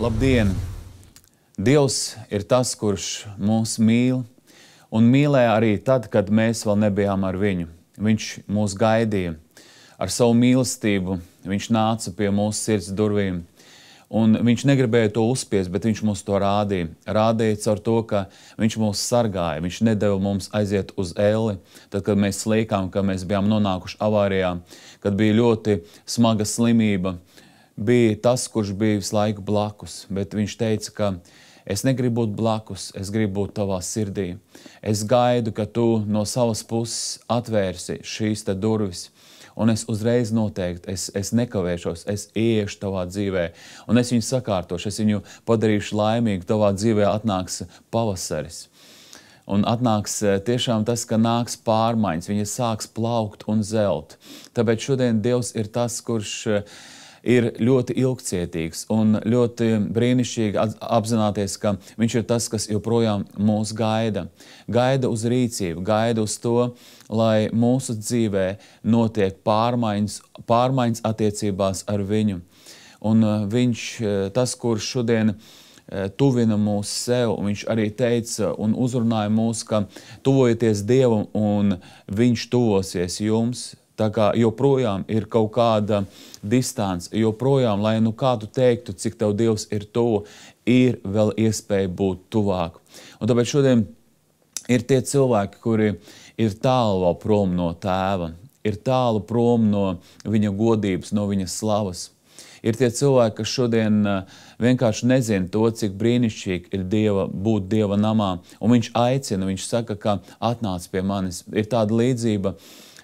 Labdien! Dievs ir tas, kurš mūs mīl, un mīlēja arī tad, kad mēs vēl nebijām ar viņu. Viņš mūs gaidīja. Ar savu mīlestību viņš nāca pie mūsu sirds durvīm. Un viņš negribēja to uzspiest, bet viņš mums to rādīja. Rādīja caur to, ka viņš mūs sargāja. Viņš nedeva mums aiziet uz elli, tad, kad mēs slīkām, ka mēs bijām nonākuši avārijā, kad bija ļoti smaga slimība. Bija tas, kurš bija visu laiku blakus, bet viņš teica, ka es negribu būt blakus, es gribu būt tavā sirdī. Es gaidu, ka tu no savas puses atvērsi šīs te durvis. Un es uzreiz noteikti, es nekavēšos, es iešu tavā dzīvē. Un es viņu sakārtošu, es viņu padarīšu laimīgu, tavā dzīvē atnāks pavasaris. Un atnāks tiešām tas, ka nāks pārmaiņas, viņa sāks plaukt un zelt. Tāpēc šodien Dievs ir tas, kurš ir ļoti ilgcietīgs un ļoti brīnišķīgi apzināties, ka viņš ir tas, kas joprojām mūs gaida. Gaida uz rīcību, gaida uz to, lai mūsu dzīvē notiek pārmaiņas attiecībās ar viņu. Un viņš, tas, kurš šodien tuvina mūs sev, viņš arī teica un uzrunāja mūs, ka tuvojieties Dievam un viņš tuvosies jums. Tā kā joprojām ir kaut kāda distance, joprojām, lai nu kādu teiktu, cik tev Dievs ir tuvu, ir vēl iespēja būt tuvāk. Un tāpēc šodien ir tie cilvēki, kuri ir tālu vēl prom no Tēva, ir tālu prom no viņa godības, no viņa slavas. Ir tie cilvēki, kas šodien vienkārši nezina to, cik brīnišķīgi ir būt Dieva namā. Un viņš aicina, viņš saka, ka atnāc pie manis. Ir tāda līdzība,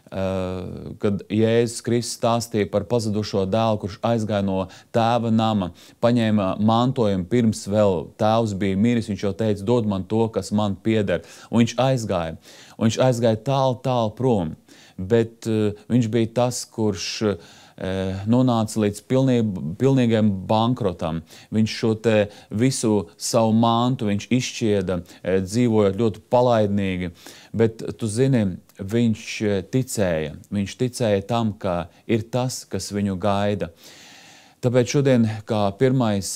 kad Jēzus Kristus stāstīja par pazudušo dēlu, kurš aizgāja no tēva nama, paņēma mantojumu pirms vēl tēvs bija miris, viņš jau teica, dod man to, kas man pieder. Un viņš aizgāja. Un viņš aizgāja tālu prom. Bet viņš bija tas, kurš nonāca līdz pilnīgiem bankrotam. Viņš šo te visu savu mantu, viņš izšķieda, dzīvojot ļoti palaidnīgi. Bet tu zini, viņš ticēja tam, ka ir tas, kas viņu gaida. Tāpēc šodien, kā pirmais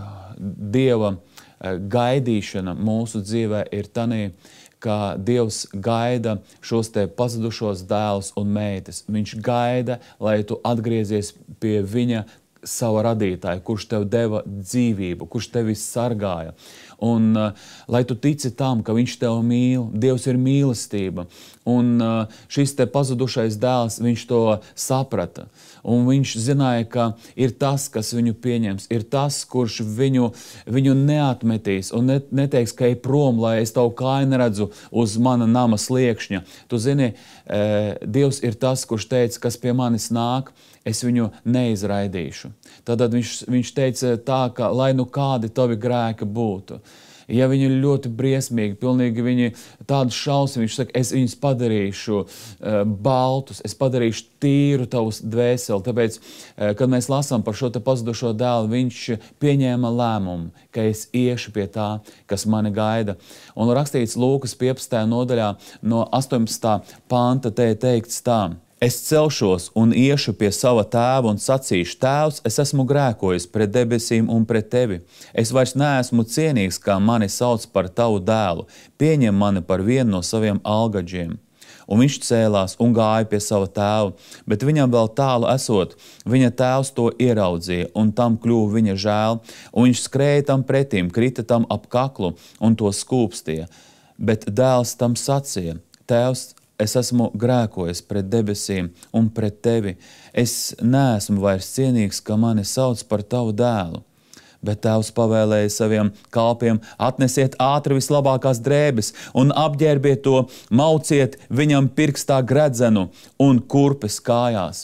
Dieva gaidīšana mūsu dzīvē ir tanī, ka Dievs gaida šos te pazudušos dēlus un meitas. Viņš gaida, lai tu atgriezies pie viņa sava radītāja, kurš tev deva dzīvību, kurš tevi sargāja. Un lai tu tici tam, ka viņš tev mīl, Dievs ir mīlestība. Un šis te pazudušais dēls, viņš to saprata. Un viņš zināja, ka ir tas, kas viņu pieņems, ir tas, kurš viņu neatmetīs un neteiks, ka ej prom, lai es tavu kāju neredzu uz mana nama sliekšņa. Tu zini, Dievs ir tas, kurš teica, kas pie manis nāk, es viņu neizraidīšu. Tad viņš teica tā, ka lai nu kādi tavi grēki būtu. Ja viņi ir ļoti briesmīgi, pilnīgi viņi tādu šausmu, viņš saka, es viņus padarīšu baltus, es padarīšu tīru tavus dvēseli. Tāpēc, kad mēs lasām par šo te pazudušo dēlu, viņš pieņēma lēmumu, ka es iešu pie tā, kas mani gaida. Un rakstīts Lūkas 15. nodaļā no 18. panta te teikts tā. Es celšos un iešu pie sava tēva un sacīšu, Tēvs, es esmu grēkojis pret debesīm un pret tevi. Es vairs neesmu cienīgs, kā mani sauc par tavu dēlu. Pieņem mani par vienu no saviem algadžiem. Un viņš cēlās un gāja pie sava tēva, bet viņam vēl tālu esot, viņa tēvs to ieraudzīja, un tam kļuva viņa žēl, un viņš skrēja tam pretīm, krita tam ap kaklu un to skūpstīja. Bet dēls tam sacīja, Tēvs, es esmu grēkojis pret debesīm un pret tevi. Es neesmu vairs cienīgs, ka mani sauc par tavu dēlu. Bet tēvs pavēlēja saviem kalpiem, atnesiet ātri vislabākās drēbes un apģērbiet to, mauciet viņam pirkstā gredzenu un kurpes kājās.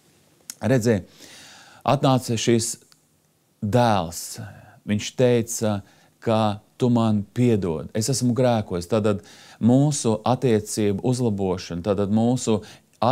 Redzi, atnāca šis dēls. Viņš teica, ka tu man piedod, es esmu grēkojis. Tātad mūsu attiecību uzlabošana, tātad mūsu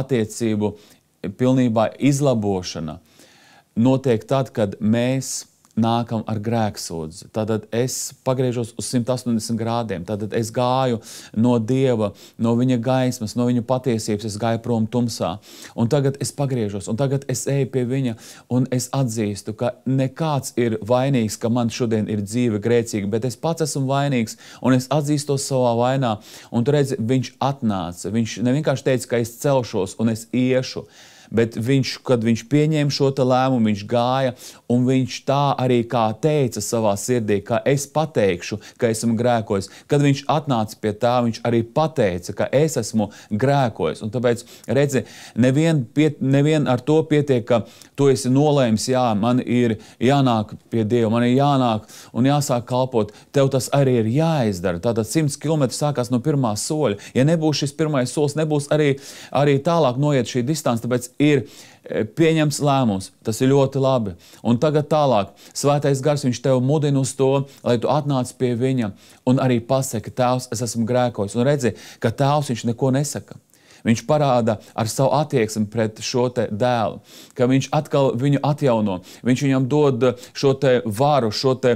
attiecību pilnībā izlabošana notiek tad, kad mēs nākam ar grēksūdzi. Tātad es pagriežos uz 180 grādiem. Tātad es gāju no Dieva, no viņa gaismas, no viņa patiesības, es gāju prom tumsā. Un tagad es pagriežos, un tagad es eju pie viņa, un es atzīstu, ka nekāds ir vainīgs, ka man šodien ir dzīve grēcīga, bet es pats esmu vainīgs, un es atzīstos savā vainā. Un tu redzi, viņš atnāca. Viņš nevienkārši teica, ka es celšos un es iešu. Bet kad viņš pieņēma šo lēmumu, viņš gāja, un viņš tā arī kā teica savā sirdī, ka es pateikšu, ka esmu grēkojis. Kad viņš atnāca pie tā, viņš arī pateica, ka es esmu grēkojis. Un tāpēc, redzi, nevien ar to pietiek, ka tu esi nolēmis, jā, man ir jānāk pie Dieva, man ir jānāk un jāsāk kalpot. Tev tas arī ir jāizdara. Tātad 100 km sākās no pirmā soļa. Ja nebūs šis pirmais solis, nebūs arī tālāk noiet šī distance, tāpēc ir pieņems lēmums. Tas ir ļoti labi. Un tagad tālāk. Svētais Gars, viņš tev mudina uz to, lai tu atnāc pie viņa un arī pasaki, Tēvs, es esmu grēkojis. Un redzi, ka Tēvs viņš neko nesaka. Viņš parāda ar savu attieksmi pret šo te dēlu, ka viņš atkal viņu atjauno. Viņš viņam dod šo te varu, šo te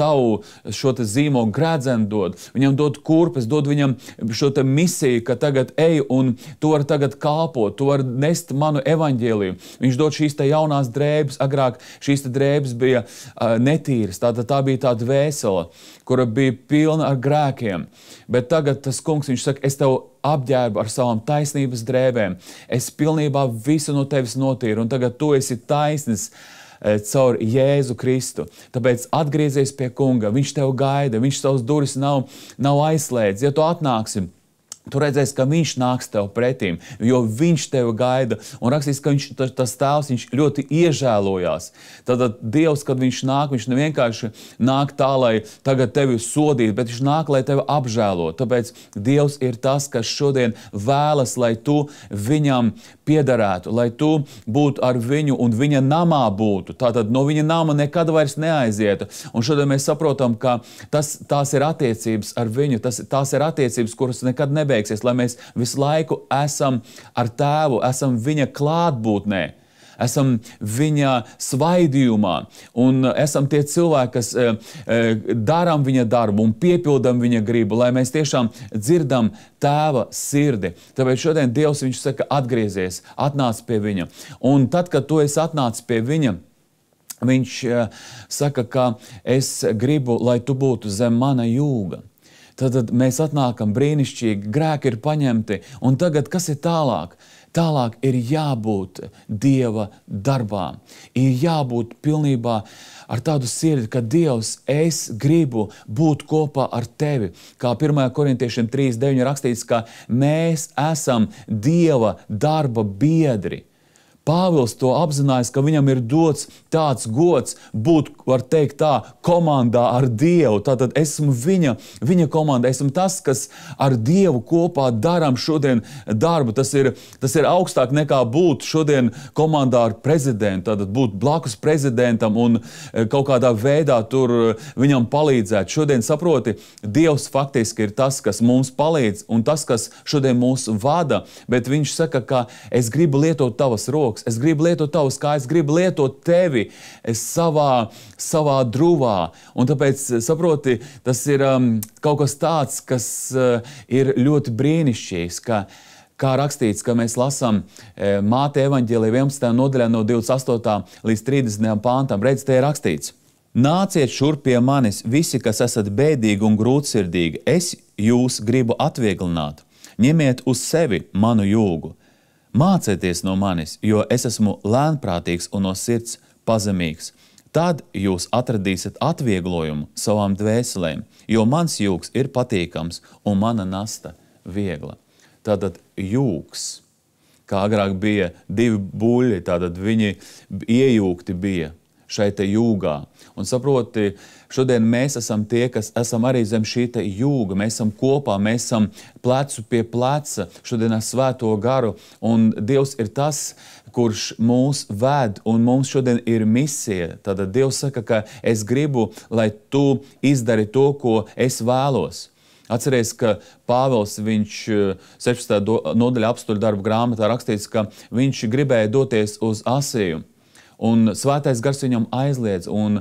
zīmogu grēdzenu dod. Viņam dod kurpes, dod viņam šo te misiju, ka tagad ej un tu vari tagad kalpot, tu vari nest manu evaņģēliju. Viņš dod šīs te jaunās drēbes. Agrāk šīs te drēbes bija netīras, tā bija tāda vēsela, kura bija pilna ar grēkiem. Bet tagad tas kungs, viņš saka, es tev apģērbu ar savām taisnības drēbēm. Es pilnībā visu no tevis notīru, un tagad tu esi taisnis caur Jēzu Kristu. Tāpēc atgriezies pie kunga, viņš tev gaida, viņš savus durvis nav aizslēdz. Ja tu atnāksi, tu redzēsi, ka viņš nāks tev pretīm, jo viņš tevi gaida. Un rakstīs, ka tas tēvs, viņš ļoti iežēlojās. Tad Dievs, kad viņš nāk, viņš nevienkārši nāk tā, lai tagad tevi sodītu, bet viņš nāk, lai tevi apžēlo. Tāpēc Dievs ir tas, kas šodien vēlas, lai tu viņam piederētu, lai tu būtu ar viņu un viņa namā būtu. Tātad no viņa nama nekad vairs neaizietu. Un šodien mēs saprotam, ka tās ir attiecības ar viņu, tās ir attiecības, kuras nekad nebeigsies, lai mēs visu laiku esam ar Tēvu, esam viņa klātbūtnē. Esam viņa svaidījumā un esam tie cilvēki, kas darām viņa darbu un piepildam viņa gribu, lai mēs tiešām dzirdam Tēva sirdi. Tāpēc šodien Dievs, viņš saka, atgriezies, atnāc pie viņa. Un tad, kad tu esi atnācis pie viņa, viņš saka, ka es gribu, lai tu būtu zem mana jūga. Tad mēs atnākam brīnišķīgi, grēki ir paņemti, un tagad kas ir tālāk? Tālāk ir jābūt Dieva darbā. Ir jābūt pilnībā ar tādu sirdi, ka Dievs, es gribu būt kopā ar tevi. Kā 1. Korintiešiem 3:9 rakstīts, ka mēs esam Dieva darba biedri. Pāvils to apzinājās, ka viņam ir dots tāds gods būt, var teikt tā, komandā ar Dievu. Tātad esmu viņa komanda, esmu tas, kas ar Dievu kopā darām šodien darbu. Tas ir augstāk nekā būt šodien komandā ar prezidentu, tātad būt blakus prezidentam un kaut kādā veidā tur viņam palīdzēt. Šodien saproti, Dievs faktiski ir tas, kas mums palīdz un tas, kas šodien mūs vada, bet viņš saka, ka es gribu lietot tavas rokas. Es gribu lietot tavus kājas, es gribu lietot tevi savā druvā. Un tāpēc, saproti, tas ir kaut kas tāds, kas ir ļoti brīnišķīgs, kā rakstīts, ka mēs lasām Māte evaņģēlija 11. nodaļā no 28. līdz 30. pāntam. Redz, te ir rakstīts. Nāciet šurp pie manis, visi, kas esat bēdīgi un grūtsirdīgi. Es jūs gribu atvieglināt. Ņemiet uz sevi manu jūgu. Mācieties no manis, jo es esmu lēnprātīgs un no sirds pazemīgs. Tad jūs atradīsiet atvieglojumu savām dvēselēm, jo mans jūgs ir patīkams un mana nasta viegla. Tātad jūgs, kā agrāk bija 2 buļļi, tātad viņi iejūgti bija šai te jūgā. Un saproti, šodien mēs esam tie, kas esam arī zem šī te jūga. Mēs esam kopā, mēs esam plecu pie pleca, šodien ar Svēto garu. Un Dievs ir tas, kurš mūs ved, un mums šodien ir misija. Tad Dievs saka, ka es gribu, lai tu izdari to, ko es vēlos. Atceries, ka Pāvils, viņš 16. nodaļa apstuļu darbu grāmatā rakstīts, ka viņš gribēja doties uz Asiju. Un Svētais Gars viņam aizliedz, un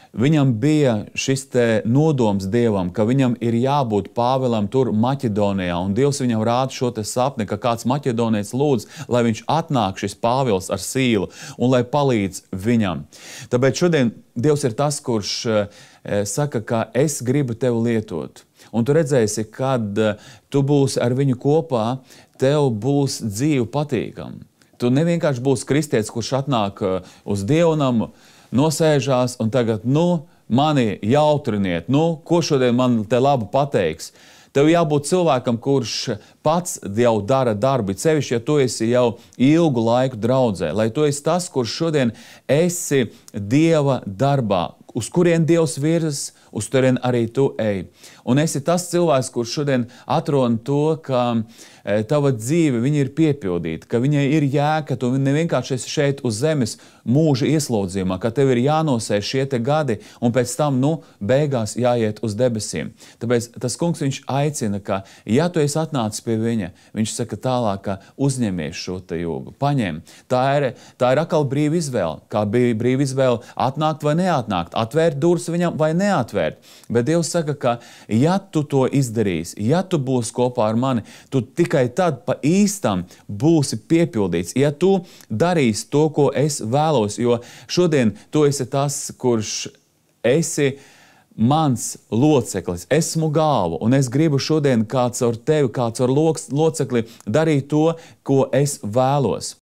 Viņam bija šis te nodoms Dievam, ka viņam ir jābūt Pāvilam tur Maķedonijā, un Dievs viņam rāda šo te sapni, ka kāds maķedonietis lūdz, lai viņš atnāk šis Pāvils ar sīlu un lai palīdz viņam. Tāpēc šodien Dievs ir tas, kurš saka, ka es gribu tevi lietot. Un tu redzēsi, kad tu būsi ar viņu kopā, tev būs dzīve patīkama. Tu nevienkārši būsi kristietis, kurš atnāk uz dievnamu, nosēžās un tagad, mani jautriniet, ko šodien man te labu pateiks. Tev jābūt cilvēkam, kurš pats jau dara darbu, sevišķi, ja tu esi jau ilgu laiku draudzē, lai tu esi tas, kurš šodien esi Dieva darbā, uz kurien Dievs virzas, uz turien arī tu ej. Un esi tas cilvēks, kurš šodien atrod to, ka tava dzīve viņa ir piepildīta, ka viņai ir jēga, ka tu nevienkārši esi šeit uz zemes mūža ieslodzījumā, ka tev ir jānosēž šie te gadi un pēc tam, beigās jāiet uz debesīm. Tāpēc tas kungs viņš aicina, ka ja tu esi atnācis pie viņa, viņš saka tālāk, ka uzņemies šo te jūgu, paņem. Tā ir atkal brīva izvēle, kā bija brīva izvēle atnākt vai neatnākt, atvērt durvis viņam vai neatvērt. Bet Dievs saka, ka ja tu to izdarīsi, ja tu būsi kopā ar mani, tu tikai tad pa īstam būsi piepildīts. Ja tu darīsi to, ko es vēlos, jo šodien tu esi tas, kurš esi mans loceklis, esmu galva, un es gribu šodien kāds ar tevi, kāds ar locekli darīt to, ko es vēlos.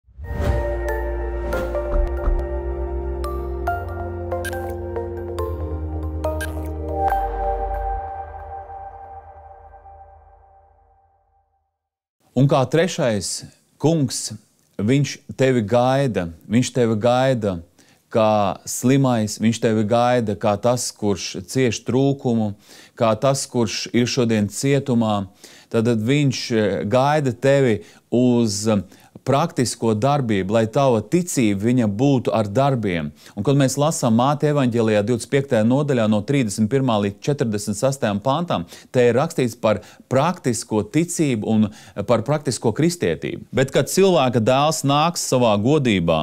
Un kā trešais kungs, viņš tevi gaida kā slimais, viņš tevi gaida kā tas, kurš cieš trūkumu, kā tas, kurš ir šodien cietumā, tad viņš gaida tevi uz praktisko darbību, lai tava ticība viņa būtu ar darbiem. Un, kad mēs lasām Māteva evaņģēlijā 25. nodaļā no 31. līdz 46. pantam, te ir rakstīts par praktisko ticību un par praktisko kristietību. Bet, kad cilvēka dēls nāks savā godībā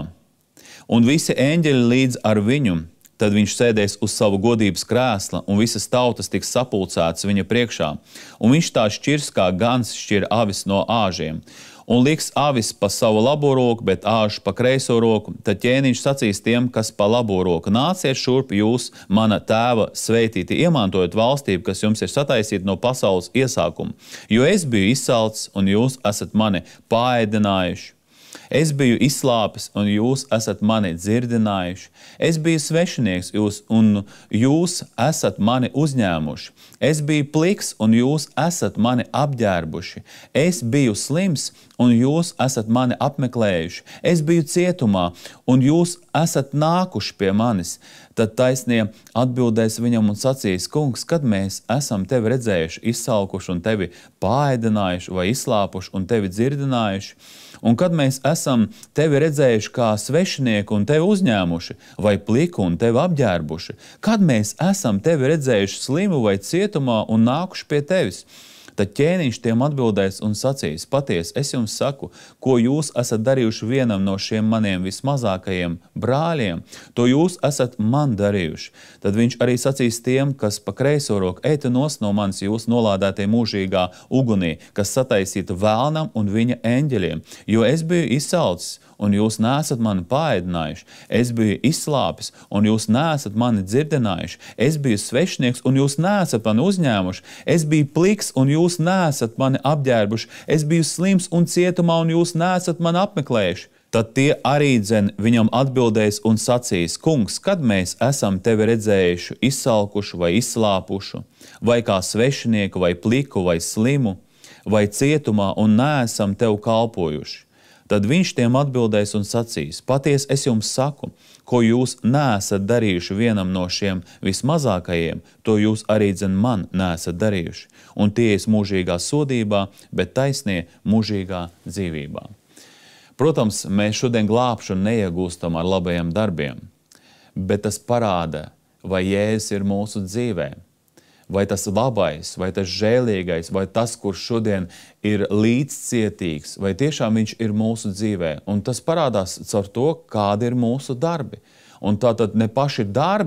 un visi eņģeļi līdz ar viņu, tad viņš sēdēs uz savu godības krēsla, un visas tautas tiks sapulcētas viņa priekšā. Un viņš tā šķirs, kā gans šķir avis no āžiem. Un liks avis pa savu labo roku, bet āžu pa kreiso roku. Tad ķēniņš sacīs tiem, kas pa labo roku: nāciet šurp jūs, mana tēva sveitīti, iemantojot valstību, kas jums ir sataisīta no pasaules iesākuma. Jo es biju izsalcis, un jūs esat mani paēdinājuši. Es biju izslāpis, un jūs esat mani dzirdinājuši. Es biju svešinieks, un jūs esat mani uzņēmuši. Es biju pliks, un jūs esat mani apģērbuši. Es biju slims, un jūs esat mani apmeklējuši. Es biju cietumā, un jūs esat nākuši pie manis. Tad taisnie atbildēs viņam un sacīs: kungs, kad mēs esam tevi redzējuši, izsalkuši un tevi paēdinājuši, vai izslāpuši un tevi dzirdinājuši? Un kad mēs esam tevi redzējuši kā svešinieku un tevi uzņēmuši, vai pliku un tevi apģērbuši? Kad mēs esam tevi redzējuši slimu vai cietumā un nākuši pie tevis? Tad ķēniņš tiem atbildēs un sacīs: patiesi, es jums saku, ko jūs esat darījuši vienam no šiem maniem vismazākajiem brāļiem, to jūs esat man darījuši. Tad viņš arī sacīs tiem, kas pa kreiso roku: eita nos no manis jūs nolādētie mūžīgā ugunī, kas sataisīta vēlnam un viņa eņģeļiem, jo es biju izsalcis, un jūs neesat mani paēdinājuši. Es biju izslāpis, un jūs neesat mani dzirdinājuši. Es biju svešinieks, un jūs neesat mani uzņēmuši. Es biju pliks, un jūs neesat mani apģērbuši. Es biju slims un cietumā, un jūs neesat mani apmeklējuši. Tad tie arī viņam atbildēs un sacīs: kungs, kad mēs esam tevi redzējuši izsalkušu vai izslāpušu, vai kā svešinieku, vai pliku, vai slimu, vai cietumā, un neesam tev kalpojuši? Tad viņš tiem atbildēs un sacīs: patiesi, es jums saku, ko jūs neesat darījuši vienam no šiem vismazākajiem, to jūs arī man neesat darījuši. Un tie ies mūžīgā sodībā, bet taisnie mūžīgā dzīvībā. Protams, mēs šodien glābšanu neiegūstam ar labajiem darbiem, bet tas parāda, vai Jēzus ir mūsu dzīvē. Vai tas labais, vai tas žēlīgais, vai tas, kurš šodien ir līdzcietīgs, vai tiešām viņš ir mūsu dzīvē. Un tas parādās caur to, kādi ir mūsu darbi. Un tātad ne paši darbi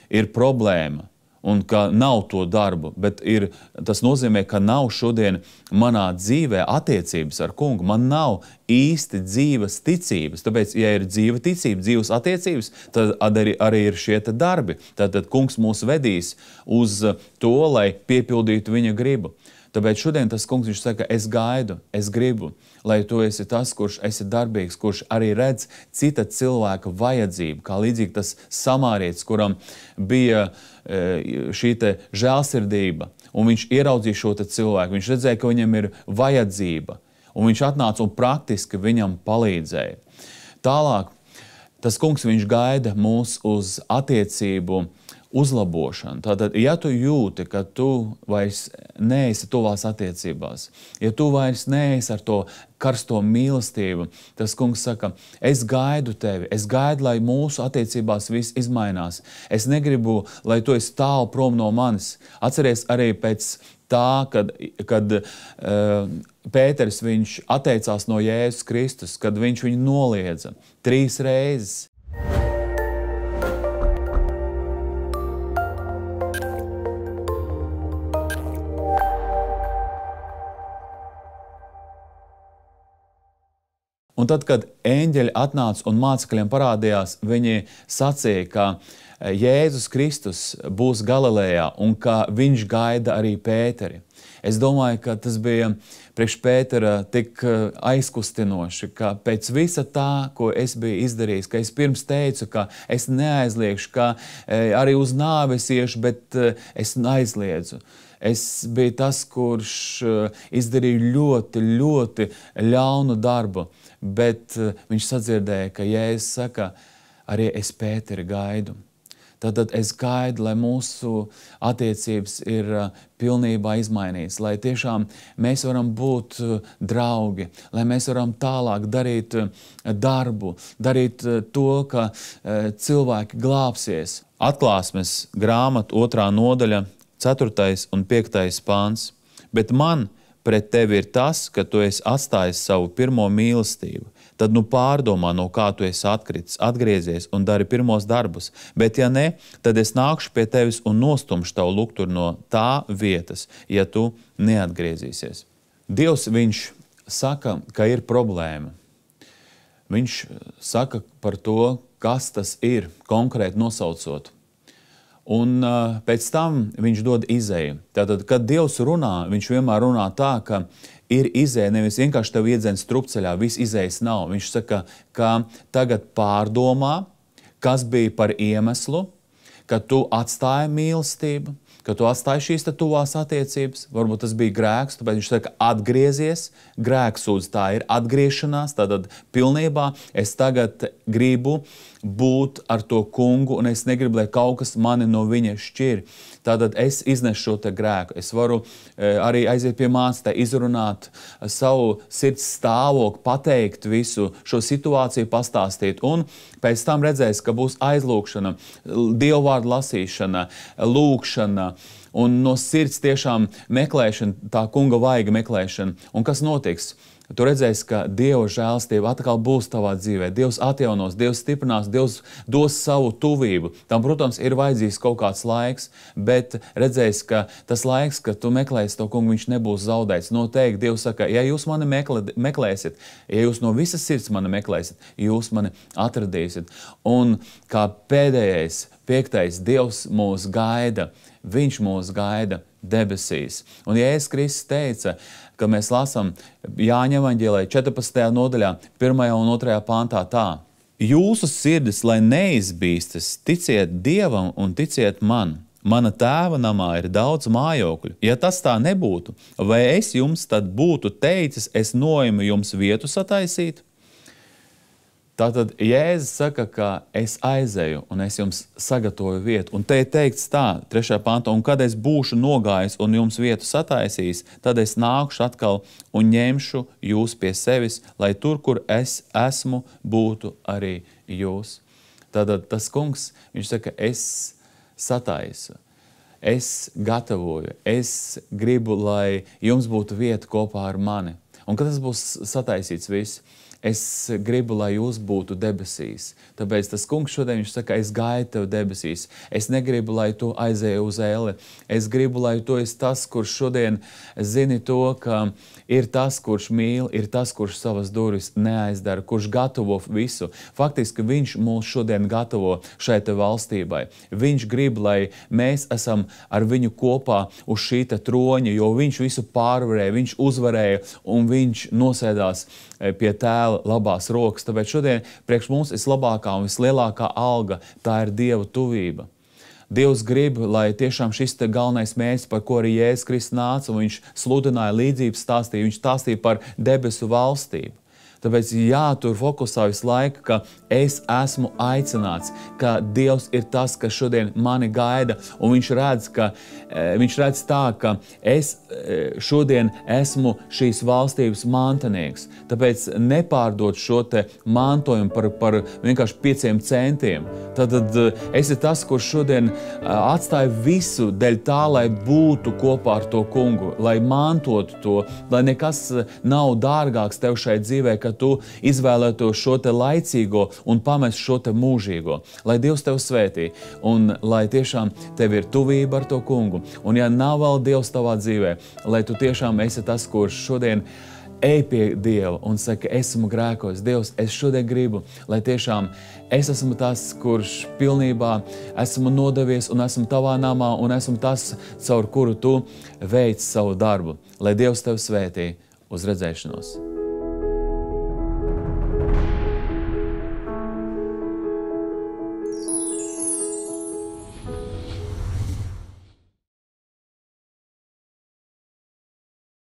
ir problēma un ka nav to darbu, bet tas nozīmē, ka nav šodien manā dzīvē attiecības ar kungu. Man nav īsti dzīvas ticības. Tāpēc, ja ir dzīva ticība, dzīvas attiecības, tad arī ir šie darbi. Tad kungs mūs vedīs uz to, lai piepildītu viņa gribu. Tāpēc šodien tas kungs, viņš saka, es gaidu, es gribu, lai tu esi tas, kurš esi darbīgs, kurš arī redz cita cilvēka vajadzību, kā līdzīgi tas samārietis, kuram bija šī žēlsirdība, un viņš ieraudzīja šo cilvēku, viņš redzēja, ka viņam ir vajadzība, un viņš atnāca un praktiski viņam palīdzēja. Tālāk, tas kungs, viņš gaida mūs uz attiecību uzlabošanu. Tātad, ja tu jūti, ka tu vairs neesi tuvās attiecībās, ja tu vairs neesi ar to karsto mīlestību, tas kungs saka, es gaidu tevi, es gaidu, lai mūsu attiecībās viss izmainās. Es negribu, lai tu esi tālu prom no manis. Atceries arī pēc tā, kad Pēters viņš atteicās no Jēzus Kristus, kad viņš viņu noliedza 3 reizes. Un tad, kad eņģeļi atnāca un mācekļiem parādījās, viņi sacīja, ka Jēzus Kristus būs Galilejā un ka viņš gaida arī Pēteri. Es domāju, ka tas bija priekš Pētera tik aizkustinoši, ka pēc visa tā, ko es biju izdarījis, ka es pirms teicu, ka es neaizliegšu, ka arī uz nāves iešu, bet es aizliedzu. Es biju tas, kurš izdarīja ļoti, ļoti ļaunu darbu, bet viņš sadzirdēja, ka Jēzus saka, arī es Pēteri gaidu. Tad es gaidu, lai mūsu attiecības ir pilnībā izmainītas, lai tiešām mēs varam būt draugi, lai mēs varam tālāk darīt darbu, darīt to, ka cilvēki glābsies. Atklāsmes grāmata 2. nodaļa, 4. un 5. pāns. Bet man pret tevi ir tas, ka tu esi atstājis savu pirmo mīlestību. Tad nu pārdomā, no kā tu esi atkritis, atgriezies un dari pirmos darbus. Bet ja ne, tad es nākšu pie tevis un nostumšu tavu lukturu no tā vietas, ja tu neatgriezīsies. Dievs, viņš saka, ka ir problēma. Viņš saka par to, kas tas ir, konkrēti nosaucot. Un pēc tam viņš dod izeju. Tātad, kad Dievs runā, viņš vienmēr runā tā, ka ir izeja, nevis vienkārši tev iedzen strupceļā, viss izejas nav. Viņš saka, ka tagad pārdomā, kas bija par iemeslu, ka tu atstāji mīlestību, ka tu atstāji šīs tuvās attiecības, varbūt tas bija grēks, tāpēc viņš saka, atgriezies, grēksūdz, tā ir atgriešanās, tātad pilnībā es tagad gribu būt ar to kungu, un es negribu, lai kaut kas mani no viņa šķir. Tātad es iznešu šo te grēku. Es varu arī aiziet pie mācītāja, izrunāt savu sirds stāvokli, pateikt visu šo situāciju, pastāstīt. Un pēc tam redzēs, ka būs aizlūkšana, dievvvārdu lasīšana, lūkšana un no sirds tiešām meklēšana, tā kunga vaiga meklēšana. Un kas notiks? Tu redzēsi, ka Dieva žēlstība atkal būs tavā dzīvē. Dievs atjaunos, Dievs stiprinās, Dievs dos savu tuvību. Tam, protams, ir vajadzīgs kaut kāds laiks, bet redzēsi, ka tas laiks, kad tu meklēsi to kungu, viņš nebūs zaudēts. Noteikti Dievs saka, ja jūs mani meklēsiet, ja jūs no visas sirds mani meklēsiet, jūs mani atradīsiet. Un kā pēdējais, 5. Dievs mūs gaida, viņš mūs gaida debesīs. Un Jēzus Kristus teica, ka mēs lasām Jāņa evaņģēlija 14. nodaļā, 1. un 2. pāntā tā. Jūsu sirdis, lai neizbīstas, ticiet Dievam un ticiet man. Mana tēva namā ir daudz mājokļu. Ja tas tā nebūtu, vai es jums tad būtu teicis, es noimu jums vietu sataisīt? Tātad Jēzus saka, ka es aizeju un es jums sagatavoju vietu. Un te ir teikts tā, 3. pantā, un kad es būšu nogājis un jums vietu sataisījis, tad es nākšu atkal un ņemšu jūs pie sevis, lai tur, kur es esmu, būtu arī jūs. Tātad tas kungs, viņš saka, es sataisu, es gatavoju, es gribu, lai jums būtu vieta kopā ar mani. Un kad tas būs sataisīts viss, es gribu, lai jūs būtu debesīs. Tāpēc tas kungs šodien viņš saka, es gaidu tev debesīs. Es negribu, lai tu aizēji uz elli. Es gribu, lai tu esi tas, kurš šodien zini to, ka ir tas, kurš mīl, ir tas, kurš savas durvis neaizdara, kurš gatavo visu. Faktiski viņš mūs šodien gatavo šai te valstībai. Viņš grib, lai mēs esam ar viņu kopā uz šī te troņa, jo viņš visu pārvarēja, viņš uzvarēja un viņš nosēdās pie tēla labās rokas. Tāpēc šodien priekš mums vislabākā un vislielākā alga, tā ir Dieva tuvība. Dievs grib, lai tiešām šis te galvenais mērķis, par ko arī Jēzus Kristus nāca, un viņš sludināja līdzības stāstīja, viņš stāstīja par debesu valstību. Tāpēc jātur fokusā visu laiku, ka es esmu aicināts, ka Dievs ir tas, kas šodien mani gaida, un viņš redz tā, ka es šodien esmu šīs valstības mantinieks. Tāpēc nepārdot šo te mantojumu par vienkārši 5 centiem. Tad esi tas, kurš šodien atstāja visu dēļ tā, lai būtu kopā ar to kungu, lai mantotu to, lai nekas nav dārgāks tev šai dzīvē, ka tu izvēlētos šo te laicīgo un pamest šo te mūžīgo. Lai Dievs tev svētī un lai tiešām tev ir tuvība ar to kungu. Un ja nav vēl Dievs tavā dzīvē, lai tu tiešām esi tas, kurš šodien ej pie Dieva un saka, esmu grēkojis. Dievs, es šodien gribu, lai tiešām es esmu tas, kurš pilnībā esmu nodevies un esmu tavā namā un esmu tas, caur kuru tu veic savu darbu. Lai Dievs tev svētī. Uz redzēšanos!